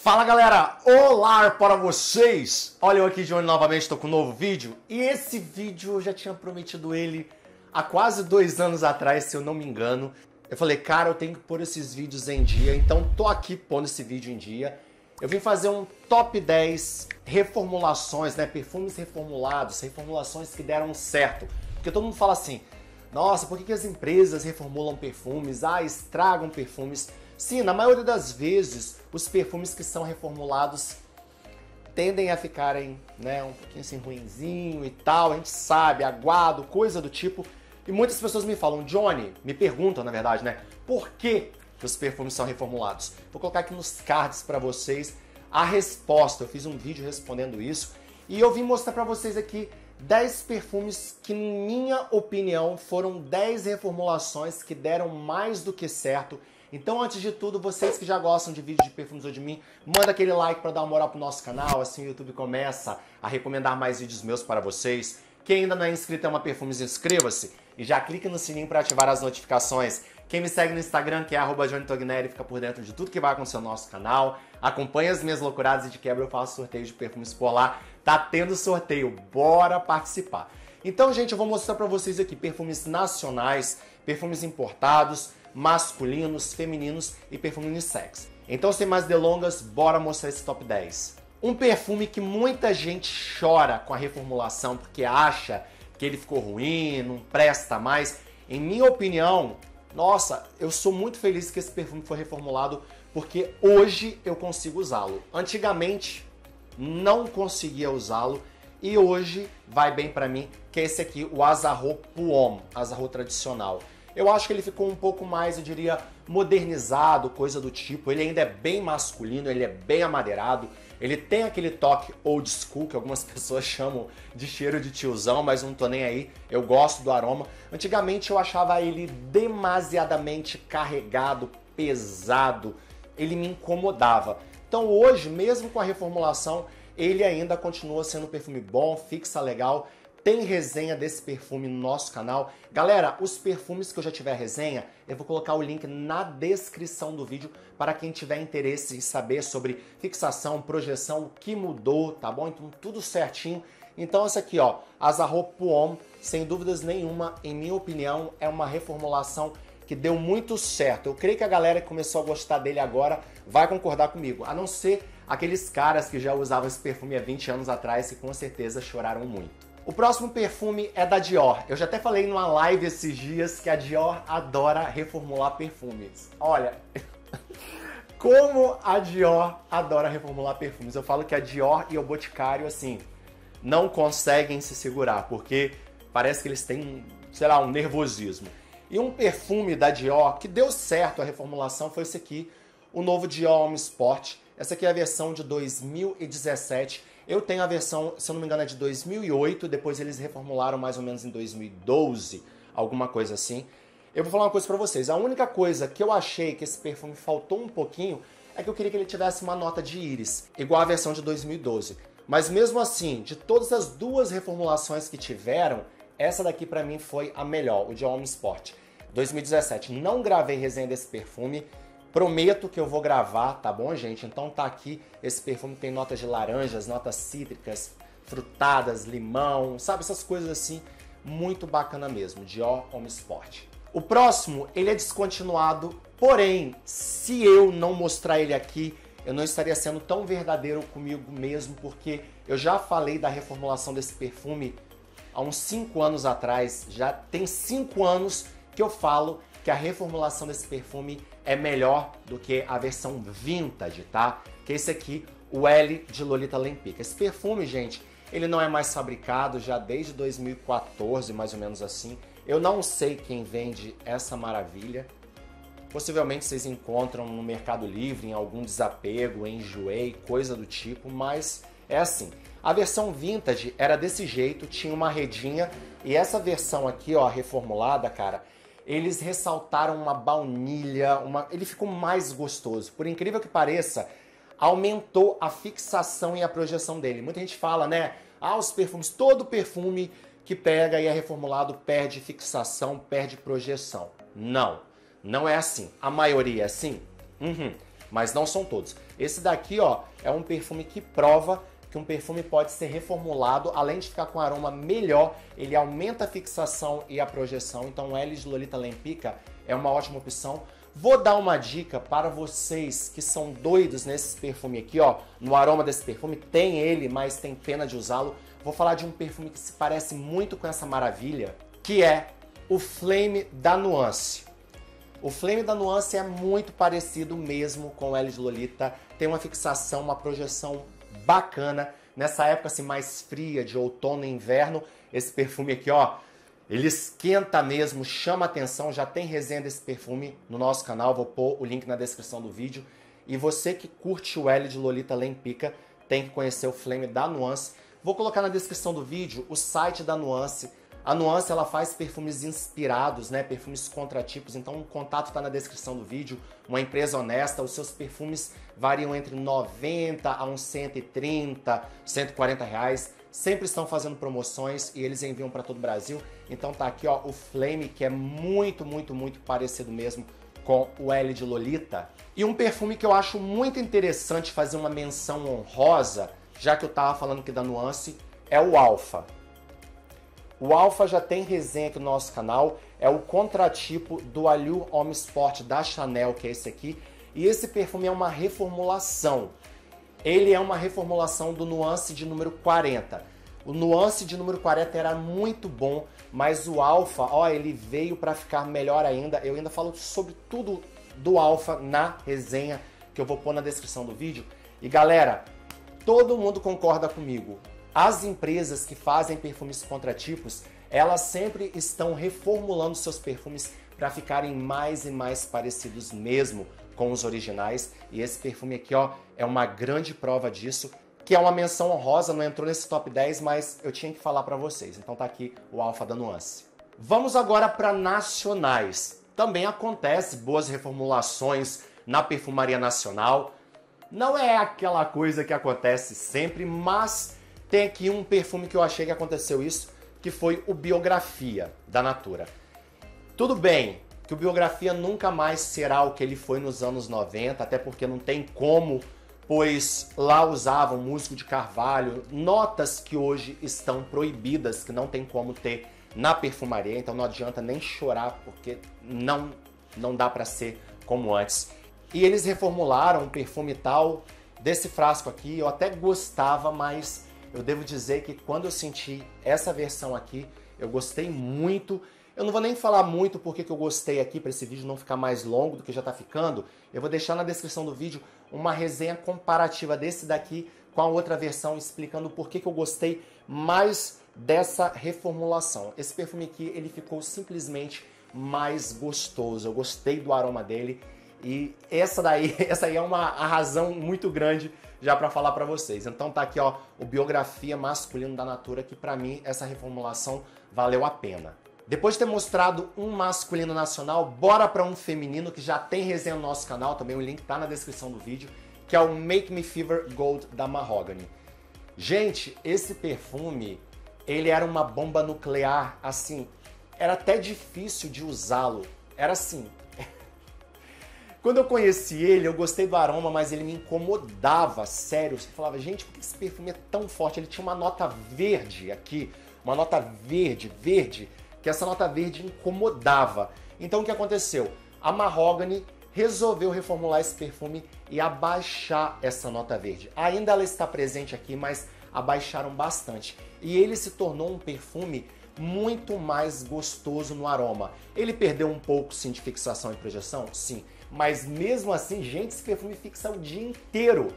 Fala galera, olá para vocês! Olha eu aqui de onde novamente estou com um novo vídeo. E esse vídeo eu já tinha prometido ele há quase 2 anos atrás, se eu não me engano. Eu falei, cara, eu tenho que pôr esses vídeos em dia, então tô aqui pondo esse vídeo em dia. Eu vim fazer um top 10 reformulações, né? Perfumes reformulados, reformulações que deram certo. Porque todo mundo fala assim, nossa, por que as empresas reformulam perfumes? Ah, estragam perfumes. Sim, na maioria das vezes, os perfumes que são reformulados tendem a ficarem, né, um pouquinho assim ruinzinho e tal, a gente sabe, aguado, coisa do tipo. E muitas pessoas me falam, Johnny, me perguntam na verdade, né, por que os perfumes são reformulados? Vou colocar aqui nos cards para vocês a resposta. Eu fiz um vídeo respondendo isso e eu vim mostrar para vocês aqui 10 perfumes que, em minha opinião, foram 10 reformulações que deram mais do que certo. Então, antes de tudo, vocês que já gostam de vídeos de perfumes ou de mim, manda aquele like para dar uma moral pro nosso canal, assim o YouTube começa a recomendar mais vídeos meus para vocês. Quem ainda não é inscrito em Ama Perfumes, inscreva-se e já clique no sininho para ativar as notificações. Quem me segue no Instagram, que é @JohnnyTogneri, fica por dentro de tudo que vai acontecer no nosso canal. Acompanha as minhas loucuradas e de quebra eu faço sorteio de perfumes por lá. Tá tendo sorteio, bora participar. Então, gente, eu vou mostrar para vocês aqui perfumes nacionais, perfumes importados, masculinos, femininos e perfume unissex. Então, sem mais delongas, bora mostrar esse top 10. Um perfume que muita gente chora com a reformulação porque acha que ele ficou ruim, não presta mais. Em minha opinião, nossa, eu sou muito feliz que esse perfume foi reformulado porque hoje eu consigo usá-lo. Antigamente, não conseguia usá-lo e hoje vai bem pra mim, que é esse aqui, o Azarro Pour, Azarro tradicional. Eu acho que ele ficou um pouco mais, eu diria, modernizado, coisa do tipo. Ele ainda é bem masculino, ele é bem amadeirado. Ele tem aquele toque old school, que algumas pessoas chamam de cheiro de tiozão, mas não tô nem aí. Eu gosto do aroma. Antigamente eu achava ele demasiadamente carregado, pesado. Ele me incomodava. Então hoje, mesmo com a reformulação, ele ainda continua sendo um perfume bom, fixa legal. Tem resenha desse perfume no nosso canal. Galera, os perfumes que eu já tiver resenha, eu vou colocar o link na descrição do vídeo para quem tiver interesse em saber sobre fixação, projeção, o que mudou, tá bom? Então tudo certinho. Então essa aqui, ó, Azarro Pour, sem dúvidas nenhuma, em minha opinião, é uma reformulação que deu muito certo. Eu creio que a galera que começou a gostar dele agora vai concordar comigo, a não ser aqueles caras que já usavam esse perfume há 20 anos atrás e com certeza choraram muito. O próximo perfume é da Dior. Eu já até falei numa live esses dias que a Dior adora reformular perfumes. Olha, como a Dior adora reformular perfumes. Eu falo que a Dior e o Boticário, assim, não conseguem se segurar, porque parece que eles têm, sei lá, um nervosismo. E um perfume da Dior que deu certo a reformulação foi esse aqui, o novo Dior Homme Sport. Essa aqui é a versão de 2017. Eu tenho a versão, se eu não me engano, é de 2008, depois eles reformularam mais ou menos em 2012, alguma coisa assim. Eu vou falar uma coisa pra vocês, a única coisa que eu achei que esse perfume faltou um pouquinho é que eu queria que ele tivesse uma nota de íris, igual a versão de 2012. Mas mesmo assim, de todas as duas reformulações que tiveram, essa daqui pra mim foi a melhor, o Dior Homme Sport 2017. Não gravei resenha desse perfume, prometo que eu vou gravar, tá bom, gente? Então tá aqui, esse perfume tem notas de laranjas, notas cítricas, frutadas, limão, sabe? Essas coisas assim, muito bacana mesmo, Dior Homme Sport. O próximo, ele é descontinuado, porém, se eu não mostrar ele aqui, eu não estaria sendo tão verdadeiro comigo mesmo, porque eu já falei da reformulação desse perfume há uns 5 anos atrás, já tem 5 anos que eu falo que a reformulação desse perfume é melhor do que a versão vintage, tá? Que é esse aqui, o L de Lolita Lempicka. Esse perfume, gente, ele não é mais fabricado já desde 2014, mais ou menos assim. Eu não sei quem vende essa maravilha. Possivelmente vocês encontram no Mercado Livre, em algum desapego, enjoei, coisa do tipo, mas é assim. A versão vintage era desse jeito, tinha uma redinha, e essa versão aqui, ó, reformulada, cara, eles ressaltaram uma baunilha, ele ficou mais gostoso. Por incrível que pareça, aumentou a fixação e a projeção dele. Muita gente fala, né? Ah, os perfumes, todo perfume que pega e é reformulado perde fixação, perde projeção. Não, não é assim. A maioria é assim? mas não são todos. Esse daqui, ó, é um perfume que prova que um perfume pode ser reformulado, além de ficar com um aroma melhor, ele aumenta a fixação e a projeção, então o Elis Lolita Lempicka é uma ótima opção. Vou dar uma dica para vocês que são doidos nesse perfume aqui, ó, no aroma desse perfume, tem ele, mas tem pena de usá-lo. Vou falar de um perfume que se parece muito com essa maravilha, que é o Flame da Nuance. O Flame da Nuance é muito parecido mesmo com o Elis Lolita, tem uma fixação, uma projeção bacana. Nessa época assim mais fria, de outono e inverno, esse perfume aqui, ó, ele esquenta mesmo, chama atenção. Já tem resenha desse perfume no nosso canal, vou pôr o link na descrição do vídeo. E você que curte o Elis Lolita Lempicka tem que conhecer o Flame da Nuance. Vou colocar na descrição do vídeo o site da Nuance. A Nuance, ela faz perfumes inspirados, né? Perfumes contratipos, então o contato está na descrição do vídeo. Uma empresa honesta, os seus perfumes variam entre 90 a uns 130, 140 reais. Sempre estão fazendo promoções e eles enviam para todo o Brasil. Então tá aqui, ó, o Flame, que é muito, muito, muito parecido mesmo com o Elis Lolita. E um perfume que eu acho muito interessante fazer uma menção honrosa, já que eu tava falando aqui da Nuance, é o Alpha. O Alpha já tem resenha aqui no nosso canal, é o contratipo do Allure Homme Sport da Chanel, que é esse aqui. E esse perfume é uma reformulação. Ele é uma reformulação do Nuance de número 40. O Nuance de número 40 era muito bom, mas o Alpha, ó, ele veio para ficar melhor ainda. Eu ainda falo sobre tudo do Alpha na resenha, que eu vou pôr na descrição do vídeo. E galera, todo mundo concorda comigo. As empresas que fazem perfumes contratipos, elas sempre estão reformulando seus perfumes para ficarem mais e mais parecidos mesmo com os originais. E esse perfume aqui, ó, é uma grande prova disso, que é uma menção honrosa, não entrou nesse top 10, mas eu tinha que falar para vocês. Então tá aqui o Alpha da Nuance. Vamos agora para nacionais. Também acontece boas reformulações na perfumaria nacional. Não é aquela coisa que acontece sempre, mas tem aqui um perfume que eu achei que aconteceu isso, que foi o Biografia, da Natura. Tudo bem que o Biografia nunca mais será o que ele foi nos anos 90, até porque não tem como, pois lá usavam músico de carvalho, notas que hoje estão proibidas, que não tem como ter na perfumaria, então não adianta nem chorar, porque não dá para ser como antes. E eles reformularam um perfume tal desse frasco aqui, eu até gostava, mas eu devo dizer que quando eu senti essa versão aqui, eu gostei muito. Eu não vou nem falar muito porque que eu gostei aqui, para esse vídeo não ficar mais longo do que já tá ficando. Eu vou deixar na descrição do vídeo uma resenha comparativa desse daqui com a outra versão, explicando por que eu gostei mais dessa reformulação. Esse perfume aqui, ele ficou simplesmente mais gostoso. Eu gostei do aroma dele e essa aí é a razão muito grande já para falar para vocês. Então tá aqui, ó, o Biografia Masculino da Natura, que para mim essa reformulação valeu a pena. Depois de ter mostrado um masculino nacional, bora para um feminino que já tem resenha no nosso canal, também o link tá na descrição do vídeo, que é o Make Me Fever Gold da Mahogany. Gente, esse perfume, ele era uma bomba nuclear, assim, era até difícil de usá-lo, era assim. Quando eu conheci ele, eu gostei do aroma, mas ele me incomodava, sério. Você falava, gente, por que esse perfume é tão forte? Ele tinha uma nota verde aqui, uma nota verde, que essa nota verde incomodava. Então o que aconteceu? A Mahogany resolveu reformular esse perfume e abaixar essa nota verde. Ainda ela está presente aqui, mas abaixaram bastante. E ele se tornou um perfume muito mais gostoso no aroma. Ele perdeu um pouco, sim, de fixação e projeção? Sim. Mas mesmo assim, gente, esse perfume fixa o dia inteiro.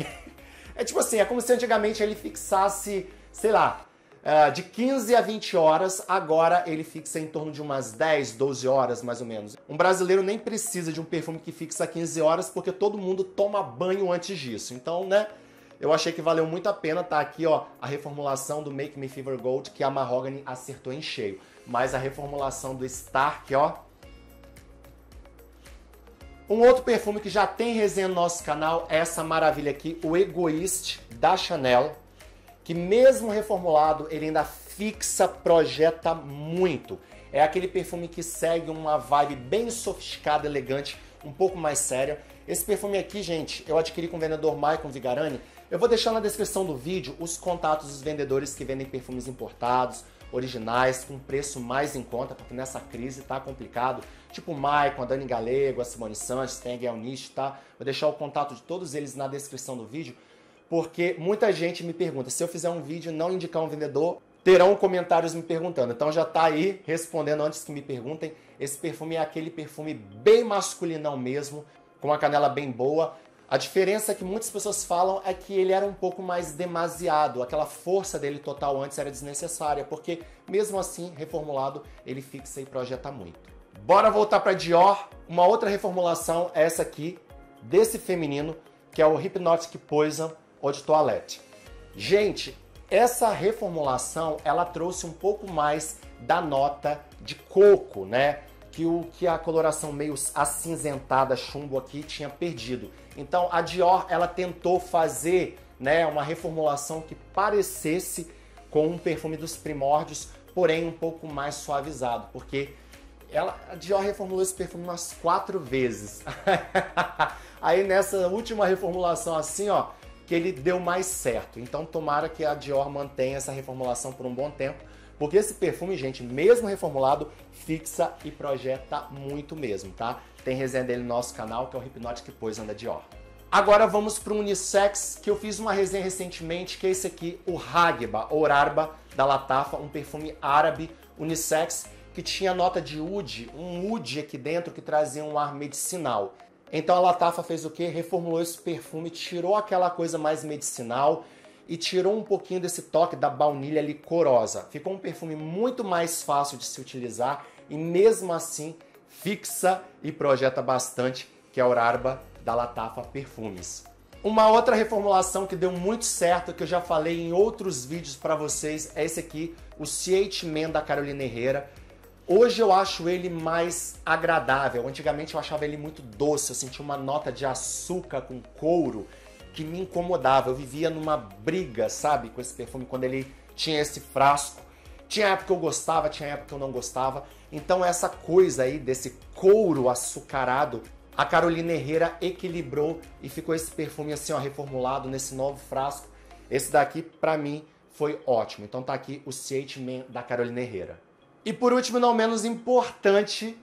É tipo assim, é como se antigamente ele fixasse, sei lá, de 15 a 20 horas, agora ele fixa em torno de umas 10, 12 horas, mais ou menos. Um brasileiro nem precisa de um perfume que fixa 15 horas, porque todo mundo toma banho antes disso. Então, né, eu achei que valeu muito a pena. Tá aqui, ó, a reformulação do Make Me Fever Gold, que a Mahogany acertou em cheio. Mas a reformulação do Stark, ó. Um outro perfume que já tem resenha no nosso canal é essa maravilha aqui, o Egoist da Chanel, que mesmo reformulado, ele ainda fixa, projeta muito. É aquele perfume que segue uma vibe bem sofisticada, elegante, um pouco mais séria. Esse perfume aqui, gente, eu adquiri com o vendedor Maicon Vigarani. Eu vou deixar na descrição do vídeo os contatos dos vendedores que vendem perfumes importados, originais, com preço mais em conta, porque nessa crise tá complicado. Tipo o Maicon, a Dani Galego, a Simone Sanches, tem a Gael Niche, tá? Vou deixar o contato de todos eles na descrição do vídeo, porque muita gente me pergunta, se eu fizer um vídeo e não indicar um vendedor, terão comentários me perguntando. Então já tá aí, respondendo antes que me perguntem. Esse perfume é aquele perfume bem masculinão mesmo, com uma canela bem boa. A diferença que muitas pessoas falam é que ele era um pouco mais demasiado. Aquela força dele total antes era desnecessária, porque mesmo assim, reformulado, ele fixa e projeta muito. Bora voltar para Dior. Uma outra reformulação é essa aqui, desse feminino, que é o Hypnotic Poison Eau de Toilette. Gente, essa reformulação, ela trouxe um pouco mais da nota de coco, né? Que a coloração meio acinzentada, chumbo aqui, tinha perdido. Então a Dior, ela tentou fazer, né, uma reformulação que parecesse com um perfume dos primórdios, porém um pouco mais suavizado, porque a Dior reformulou esse perfume umas 4 vezes. Aí nessa última reformulação assim, ó, que ele deu mais certo. Então tomara que a Dior mantenha essa reformulação por um bom tempo, porque esse perfume, gente, mesmo reformulado, fixa e projeta muito mesmo, tá? Tem resenha dele no nosso canal, que é o Hypnotic Poison da Dior. Agora vamos para o unissex, que eu fiz uma resenha recentemente, que é esse aqui, o Hagba, ou Arba, da Lattafa, um perfume árabe unissex, que tinha nota de oud, um oud aqui dentro que trazia um ar medicinal. Então a Lattafa fez o quê? Reformulou esse perfume, tirou aquela coisa mais medicinal, e tirou um pouquinho desse toque da baunilha licorosa. Ficou um perfume muito mais fácil de se utilizar e mesmo assim fixa e projeta bastante, que é o Arba da Lattafa Perfumes. Uma outra reformulação que deu muito certo, que eu já falei em outros vídeos para vocês, é esse aqui, o CH Men da Carolina Herrera. Hoje eu acho ele mais agradável. Antigamente eu achava ele muito doce, eu sentia uma nota de açúcar com couro que me incomodava. Eu vivia numa briga, sabe, com esse perfume quando ele tinha esse frasco. Tinha época que eu gostava, tinha época que eu não gostava. Então essa coisa aí desse couro açucarado, a Carolina Herrera equilibrou e ficou esse perfume assim, ó, reformulado nesse novo frasco. Esse daqui, pra mim, foi ótimo. Então tá aqui o CH Men da Carolina Herrera. E por último, não menos importante,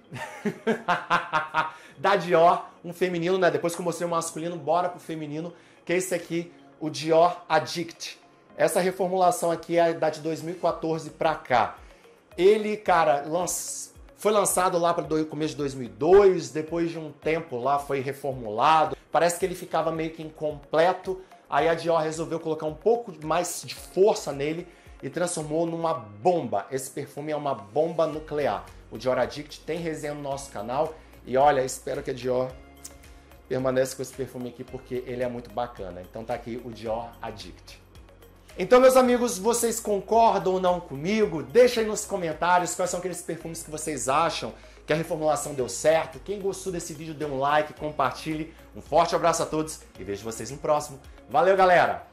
da Dior, um feminino, né? Depois que eu mostrei o masculino, bora pro feminino, que é esse aqui, o Dior Addict. Essa reformulação aqui é da de 2014 pra cá. Ele, cara, foi lançado lá para o começo de 2002, depois de um tempo lá foi reformulado. Parece que ele ficava meio que incompleto, aí a Dior resolveu colocar um pouco mais de força nele e transformou numa bomba. Esse perfume é uma bomba nuclear. O Dior Addict tem resenha no nosso canal e olha, espero que a Dior permaneça com esse perfume aqui porque ele é muito bacana. Então tá aqui o Dior Addict. Então, meus amigos, vocês concordam ou não comigo? Deixa aí nos comentários quais são aqueles perfumes que vocês acham que a reformulação deu certo. Quem gostou desse vídeo, dê um like, compartilhe. Um forte abraço a todos e vejo vocês no próximo. Valeu, galera!